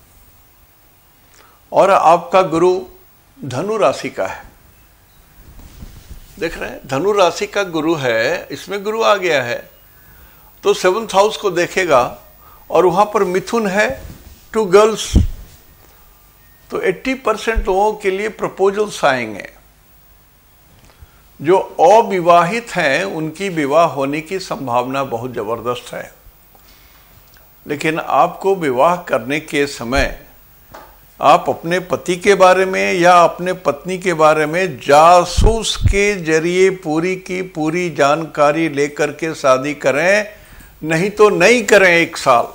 और आपका गुरु धनु राशि का है, देख रहे हैं धनु राशि का गुरु है, इसमें गुरु आ गया है तो 7th हाउस को देखेगा और वहां पर मिथुन है, 2 गर्ल्स, तो 80% लोगों के लिए प्रपोजल्स आएंगे। जो अविवाहित हैं उनकी विवाह होने की संभावना बहुत जबरदस्त है। लेकिन आपको विवाह करने के समय आप अपने पति के बारे में या अपने पत्नी के बारे में जासूस के जरिए पूरी की पूरी जानकारी लेकर के शादी करें, नहीं तो नहीं करें 1 साल।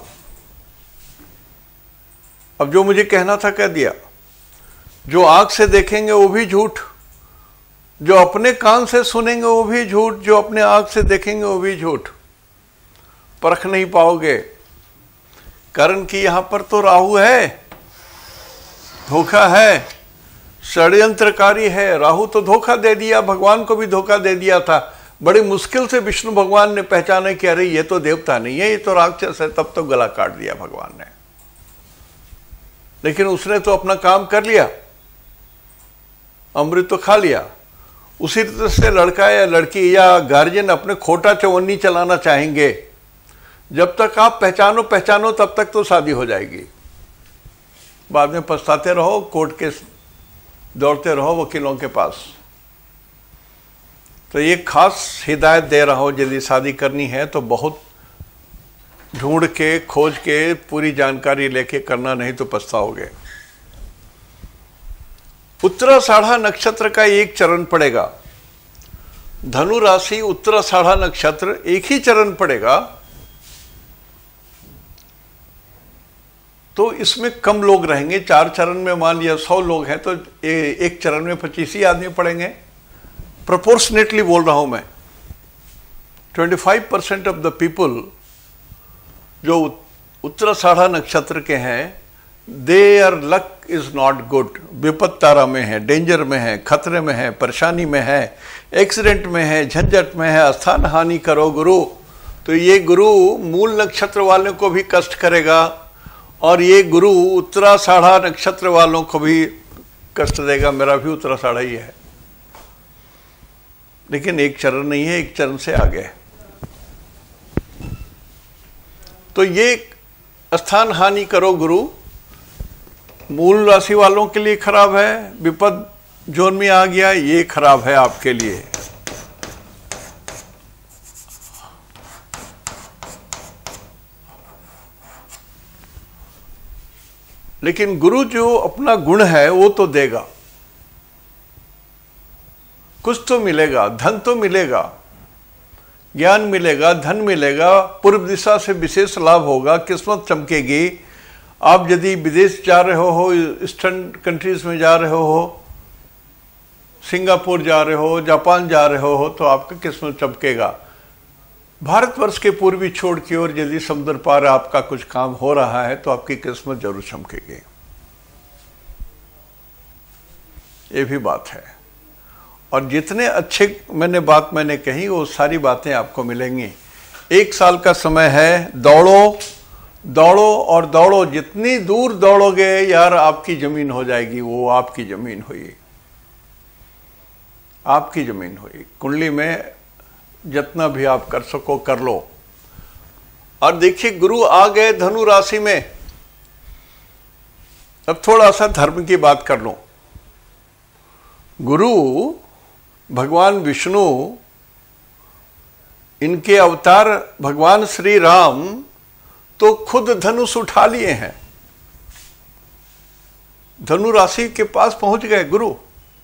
अब जो मुझे कहना था कह दिया। जो आंख से देखेंगे वो भी झूठ, जो अपने कान से सुनेंगे वो भी झूठ, जो अपने आंख से देखेंगे वो भी झूठ। परख नहीं पाओगे, कारण कि यहां पर तो राहु है, धोखा है, षड्यंत्रकारी है। राहु तो धोखा दे दिया, भगवान को भी धोखा दे दिया था। बड़ी मुश्किल से विष्णु भगवान ने पहचाने कि अरे ये तो देवता नहीं है, ये तो राक्षस है, तब तो गला काट दिया भगवान ने। लेकिन उसने तो अपना काम कर लिया, अमृत तो खा लिया। उसी तरह से लड़का या लड़की या गार्जियन अपने खोटा चवन्नी चलाना चाहेंगे। जब तक आप पहचानो तब तक तो शादी हो जाएगी, बाद में पछताते रहो, कोर्ट के दौड़ते रहो वकीलों के पास। तो ये खास हिदायत दे रहा हूं, यदि शादी करनी है तो बहुत ढूंढ के खोज के पूरी जानकारी लेके करना, नहीं तो पछताओगे। उत्तराषाढ़ा नक्षत्र का एक चरण पड़ेगा। धनु राशि उत्तराषाढ़ा नक्षत्र एक ही चरण पड़ेगा, तो इसमें कम लोग रहेंगे। 4 चरण में मान लिया 100 लोग हैं तो एक चरण में 25 ही आदमी पड़ेंगे। प्रोपोर्शनेटली बोल रहा हूं मैं। 25% ऑफ द पीपल जो उत्तराषाढ़ा नक्षत्र के हैं, their luck is not good. विपद तारा में है, डेंजर में है, खतरे में है, परेशानी में है, एक्सीडेंट में है, झंझट में है, स्थान हानि करो गुरु। तो ये गुरु मूल नक्षत्र वालों को भी कष्ट करेगा और ये गुरु उत्तराषाढ़ा नक्षत्र वालों को भी कष्ट देगा। मेरा भी उत्तराषाढ़ा ही है, लेकिन एक चरण नहीं है, एक चरण से आगे है। तो ये स्थान हानि करो गुरु मूल राशि वालों के लिए खराब है। विपद जोन में आ गया, ये खराब है आपके लिए। लेकिन गुरु जो अपना गुण है वो तो देगा, कुछ तो मिलेगा, धन तो मिलेगा, ज्ञान मिलेगा, धन मिलेगा, पूर्व दिशा से विशेष लाभ होगा, किस्मत चमकेगी। आप यदि विदेश जा रहे हो, ईस्टर्न कंट्रीज में जा रहे हो, सिंगापुर जा रहे हो, जापान जा रहे हो, तो आपका किस्मत चमकेगा। भारतवर्ष के पूर्वी छोड़ की ओर यदि समुद्र पार आपका कुछ काम हो रहा है तो आपकी किस्मत जरूर चमकेगी। ये भी बात है। और जितने अच्छे मैंने कही वो सारी बातें आपको मिलेंगी। 1 साल का समय है, दौड़ो दौड़ो और दौड़ो। जितनी दूर दौड़ोगे यार आपकी जमीन हो जाएगी, वो आपकी जमीन हुई, आपकी जमीन हुई। कुंडली में जितना भी आप कर सको कर लो। और देखिए गुरु आ गए धनु राशि में। अब थोड़ा सा धर्म की बात कर लो। गुरु भगवान विष्णु, इनके अवतार भगवान श्री राम तो खुद धनुष उठा लिए हैं, धनु राशि के पास पहुंच गए गुरु।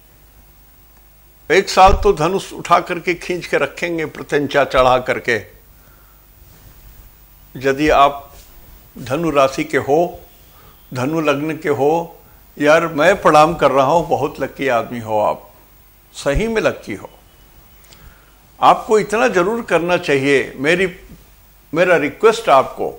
1 साल तो धनुष उठा करके खींच के रखेंगे, प्रत्यंचा चढ़ा करके। यदि आप धनु राशि के हो, धनु लग्न के हो, यार मैं प्रणाम कर रहा हूं, बहुत लकी आदमी हो आप, सही में लकी हो। आपको इतना जरूर करना चाहिए, मेरा रिक्वेस्ट आपको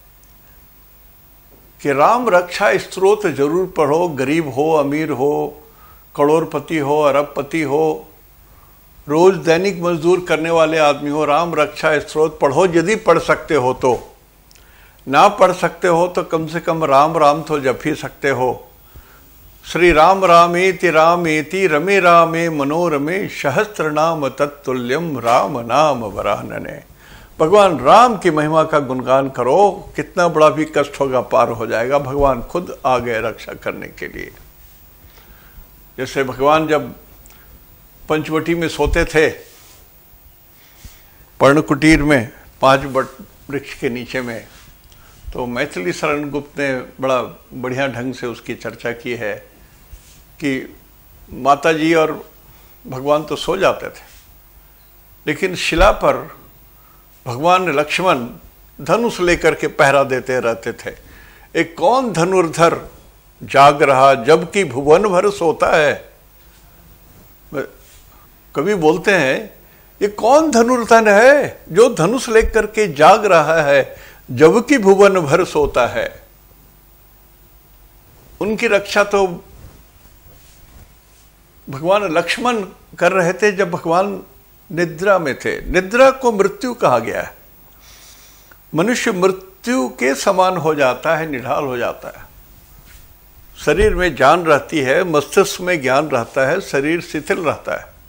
कि राम रक्षा स्तोत्र जरूर पढ़ो। गरीब हो, अमीर हो, करोड़पति हो, अरबपति हो, रोज दैनिक मजदूर करने वाले आदमी हो, राम रक्षा स्तोत्र पढ़ो यदि पढ़ सकते हो तो। ना पढ़ सकते हो तो कम से कम राम राम तो जप ही सकते हो। श्री राम रामेति रमे रामे मनोरमे सहस्त्र नाम तत्तुल्यम राम नाम वरानने। भगवान राम की महिमा का गुणगान करो, कितना बड़ा भी कष्ट होगा पार हो जाएगा। भगवान खुद आ गए रक्षा करने के लिए। जैसे भगवान जब पंचवटी में सोते थे, पर्णकुटीर में 5 वृक्ष के नीचे में, तो मैथिली शरण गुप्त ने बड़ा बढ़िया ढंग से उसकी चर्चा की है कि माता जी और भगवान तो सो जाते थे, लेकिन शिला पर भगवान लक्ष्मण धनुष लेकर के पहरा देते रहते थे। एक कौन धनुर्धर जाग रहा जबकि भुवन भर सोता है। कवि बोलते हैं ये कौन धनुर्धर है जो धनुष लेकर के जाग रहा है जबकि भुवन भर सोता है। उनकी रक्षा तो भगवान लक्ष्मण कर रहे थे जब भगवान निद्रा में थे। निद्रा को मृत्यु कहा गया है। मनुष्य मृत्यु के समान हो जाता है, निढाल हो जाता है। शरीर में जान रहती है, मस्तिष्क में ज्ञान रहता है, शरीर शिथिल रहता है।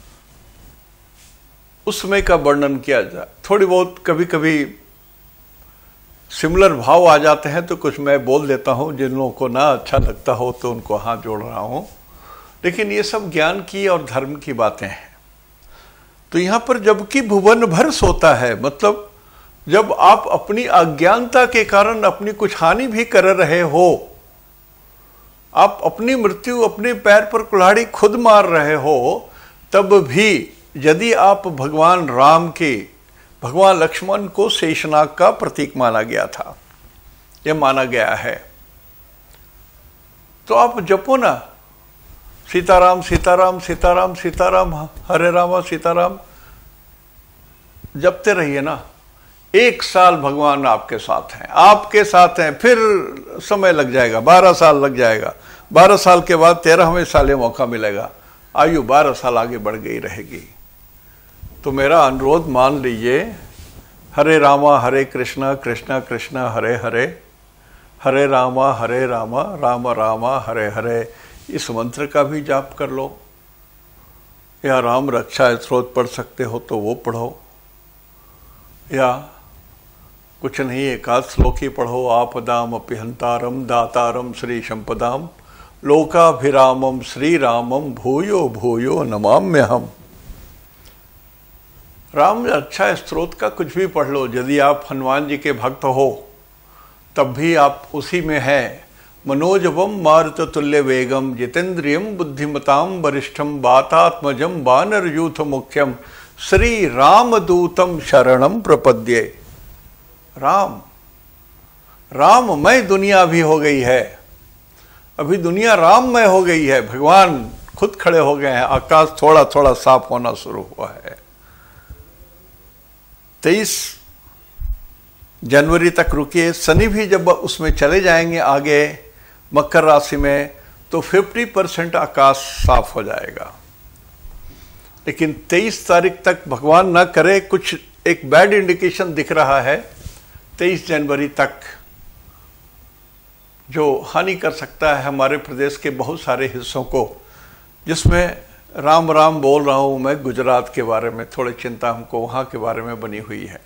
उस समय का वर्णन किया जाए। थोड़ी बहुत कभी कभी सिमिलर भाव आ जाते हैं तो कुछ मैं बोल देता हूं, जिन लोगों को ना अच्छा लगता हो तो उनको हाथ जोड़ रहा हूं, लेकिन ये सब ज्ञान की और धर्म की बातें हैं। तो यहां पर जबकि भुवन भर सोता है, मतलब जब आप अपनी अज्ञानता के कारण अपनी कुछ हानि भी कर रहे हो, आप अपनी मृत्यु अपने पैर पर कुल्हाड़ी खुद मार रहे हो, तब भी यदि आप भगवान राम के, भगवान लक्ष्मण को शेषनाग का प्रतीक माना गया था, यह माना गया है, तो आप जपो ना, सीताराम सीताराम सीताराम सीताराम, हरे रामा सीताराम, जपते रहिए ना। 1 साल भगवान आपके साथ हैं, आपके साथ हैं। फिर समय लग जाएगा, 12 साल लग जाएगा। 12 साल के बाद 13वें साल मौका मिलेगा। आयु 12 साल आगे बढ़ गई रहेगी। तो मेरा अनुरोध मान लीजिए, हरे रामा हरे कृष्णा कृष्णा कृष्णा हरे हरे, हरे रामा राम रामा हरे हरे, इस मंत्र का भी जाप कर लो, या राम रक्षा स्तोत्र पढ़ सकते हो तो वो पढ़ो, या कुछ नहीं एकाध श्लोक ही पढ़ो। आपदाम अपिहंतारम दातारम श्री संपदाम लोकाभिरामम श्री रामम भूयो भूयो नमाम्यहम। राम रक्षा स्तोत्र का कुछ भी पढ़ लो। यदि आप हनुमान जी के भक्त हो तब भी आप उसी में हैं। मनोजवम मारुत तुल्य वेगम जितेंद्रियम बुद्धिमताम वरिष्ठम वातात्मजम वानर यूथ मुख्यम श्री रामदूतम शरणम प्रपद्ये। राम राममय दुनिया भी हो गई है, अभी दुनिया राममय हो गई है। भगवान खुद खड़े हो गए हैं, आकाश थोड़ा थोड़ा साफ होना शुरू हुआ है। 23 जनवरी तक रुकिए, शनि भी जब उसमें चले जाएंगे आगे मकर राशि में, तो 50% आकाश साफ हो जाएगा। लेकिन 23 तारीख तक भगवान ना करे, कुछ एक बैड इंडिकेशन दिख रहा है 23 जनवरी तक, जो हानि कर सकता है हमारे प्रदेश के बहुत सारे हिस्सों को, जिसमें राम राम बोल रहा हूं मैं। गुजरात के बारे में थोड़ी चिंता हमको वहां के बारे में बनी हुई है,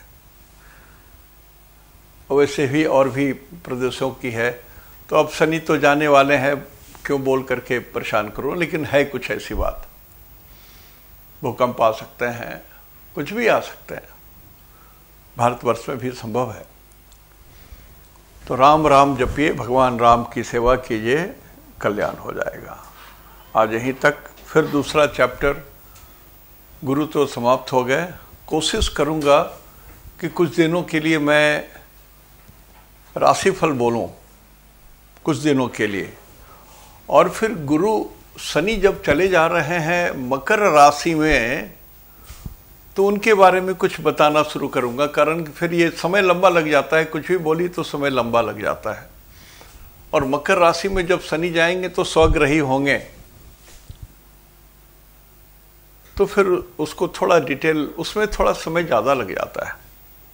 वैसे भी और भी प्रदेशों की है। तो अब शनि तो जाने वाले हैं, क्यों बोल करके परेशान करो, लेकिन है कुछ ऐसी बात। भूकंप आ सकते हैं, कुछ भी आ सकते हैं, भारतवर्ष में भी संभव है। तो राम राम जपिए, भगवान राम की सेवा कीजिए, कल्याण हो जाएगा। आज यहीं तक, फिर दूसरा चैप्टर। गुरु तो समाप्त हो गए। कोशिश करूंगा कि कुछ दिनों के लिए मैं राशिफल बोलूं, कुछ दिनों के लिए, और फिर गुरु शनि जब चले जा रहे हैं मकर राशि में, तो उनके बारे में कुछ बताना शुरू करूंगा, कारण फिर ये समय लंबा लग जाता है, कुछ भी बोली तो समय लंबा लग जाता है। और मकर राशि में जब शनि जाएंगे तो स्वग्रही होंगे, तो फिर उसको थोड़ा डिटेल, उसमें थोड़ा समय ज़्यादा लग जाता है।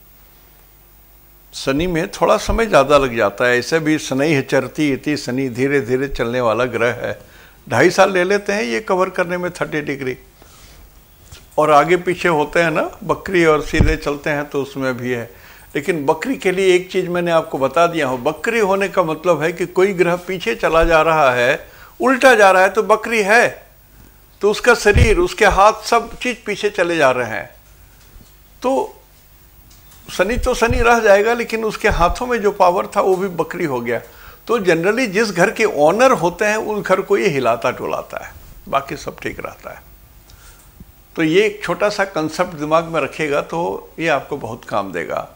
शनि में थोड़ा समय ज़्यादा लग जाता है। ऐसे भी शनि चरती इति शनि, धीरे धीरे चलने वाला ग्रह है। 2.5 साल ले लेते हैं ये कवर करने में 30 डिग्री, और आगे पीछे होते हैं ना, बकरी और सीधे चलते हैं तो उसमें भी है। लेकिन बकरी के लिए एक चीज़ मैंने आपको बता दिया हूँ, बकरी होने का मतलब है कि कोई ग्रह पीछे चला जा रहा है, उल्टा जा रहा है तो बकरी है, तो उसका शरीर, उसके हाथ, सब चीज़ पीछे चले जा रहे हैं। तो शनि तो शनि रह जाएगा, लेकिन उसके हाथों में जो पावर था वो भी बकरी हो गया। तो जनरली जिस घर के ओनर होते हैं उस घर को ये हिलाता डुलाता है, बाकी सब ठीक रहता है। तो ये एक छोटा सा कंसेप्ट दिमाग में रखिएगा तो ये आपको बहुत काम देगा।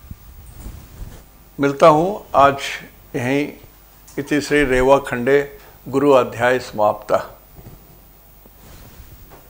मिलता हूँ आज यहीं। इति श्री रेवा खंडे गुरु अध्याय समाप्ता।